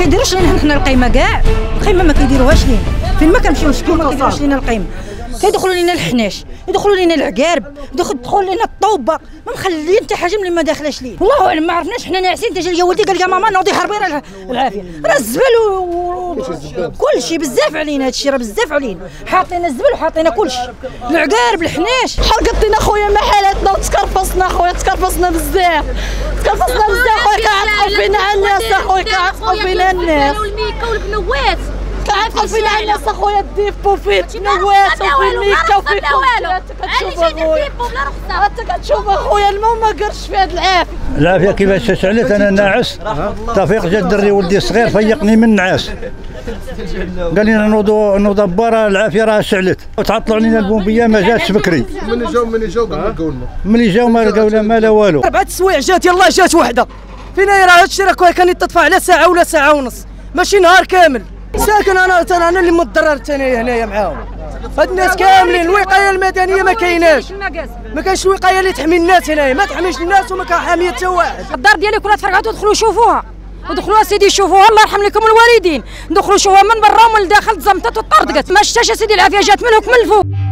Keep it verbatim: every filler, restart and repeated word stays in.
كيديروش لنا حنا القيمه كاع، القيمه ما كيديروهاش لينا، فين ما كنمشيو نشكيو ما كيديروش لنا القيمه، كيدخلوا لنا الحناش، يدخلوا لنا العقارب، يدخلوا لنا الطوبه، ما مخليين حتى حاجه ملي ما داخلاش ليه، والله اعلم ما عرفناش حنا ناعسين. تجي ليا ولدي قال لي ماما نوضي حربي راه العافيه، راه الزبل وكلشي بزاف علينا، هذا الشيء راه بزاف علينا، حاطينا الزبل وحاطينا كلشي، العقارب الحناش، حرقت لنا خويا محلاتنا وتكرفصنا خويا، تكرفصنا بزاف، تكرفصنا بزاف خويا، كيعطفوا فينا الناس اخويا، كيعطفوا فينا الناس والميكا والبنوات كيعطفوا فينا الناس اخويا، الديفو فيه البنوات وفيه الميكا وفيه كلشي، علاش نديفو بلا رخصه؟ انت كتشوف اخويا الماء ما قرش في هذه العافيه. العافيه كيفاش تشعلت؟ انا ناعس، توفيق جا الدري ولدي الصغير فيقني من النعاس، قال لنا نوضوا نوضوا برا، العافيه راه شعلت وتعطلوا علينا البومبيه ما جاتش بكري. ملي جاو ملي جاو قبل لقاو الماء، ملي جاو ما لقاو لا ما لا والو. اربعه السوايع جات، يلاه جات وحده فينا، راه هادشي راه كان يتطفى على ساعه ولا ساعه ونص، ماشي نهار كامل. ساكن انا انا اللي متضرر ثاني هنايا معاهم، هاد الناس كاملين الوقايه المدنيه ما كايناش، ما كاينش الوقايه اللي تحمي الناس هنايا، ما تحميش الناس وما كان حاميه حتى واحد. الدار ديالي كلها تفرقعت، ودخلوا شوفوها، ودخلوا سيدي شوفوها، الله يرحم لكم الوالدين، ندخلوا شوفوها من برا ومن الداخل تزمطت وطردقت، ما شتاش سيدي العافيه جات من هوك من الفوق.